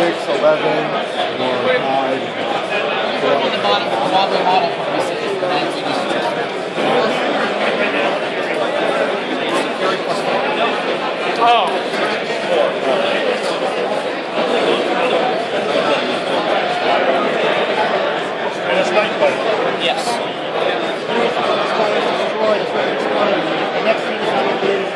6, 11, or 5. On the bottom, the model from B6, and then we just Oh. And it's night fight. yes. The next thing is how to do is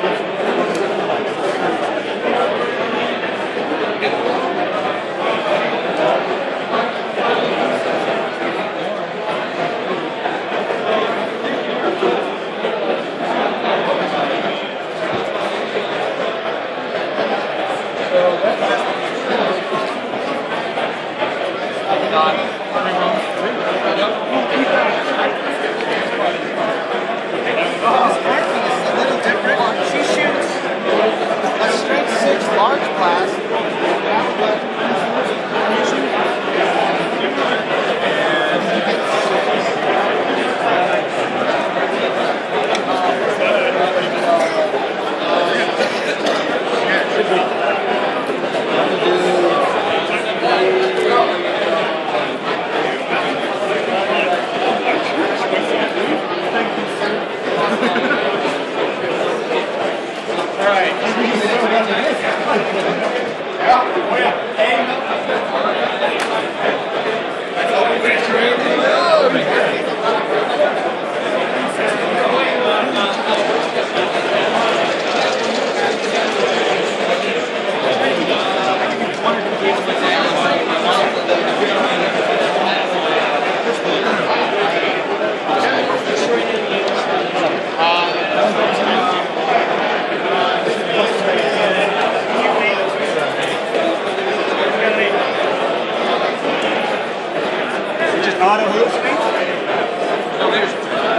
Auto move speed? No, there's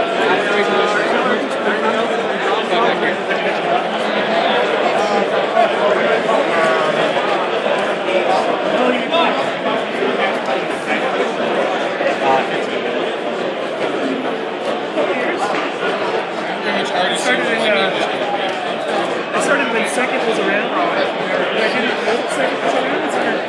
I started when second was around. I didn't know second was around.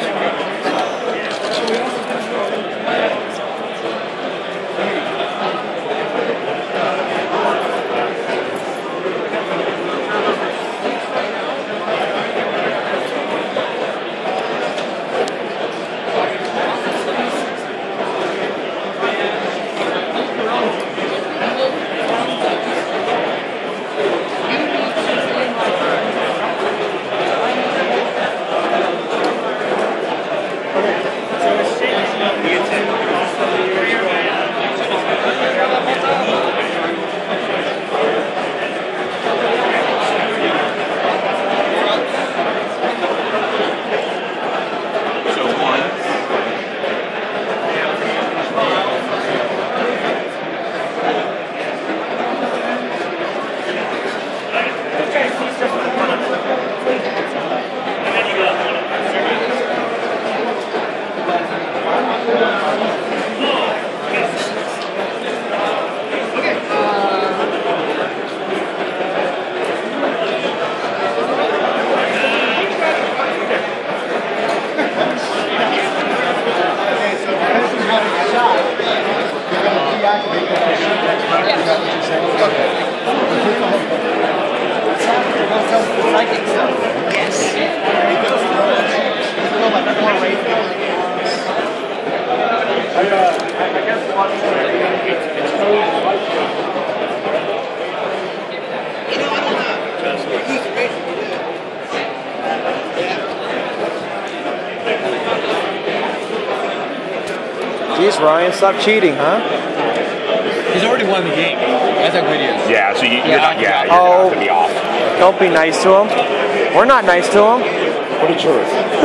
Jeez, Ryan, stop cheating, huh? He's already won the game. That's how good he is. Yeah, so you're not Oh, to be off. don't be nice to him. We're not nice to him. What a jerk.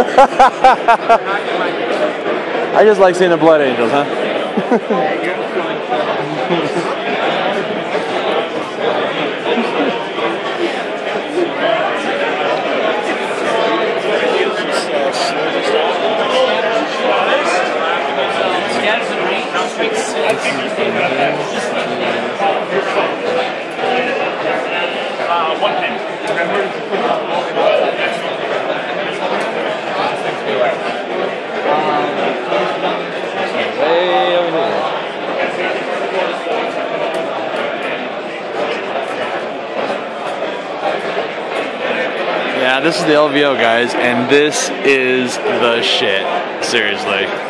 I just like seeing the Blood Angels, huh? One pin. Remember? Yeah, this is the LVO, guys, and this is the shit. Seriously.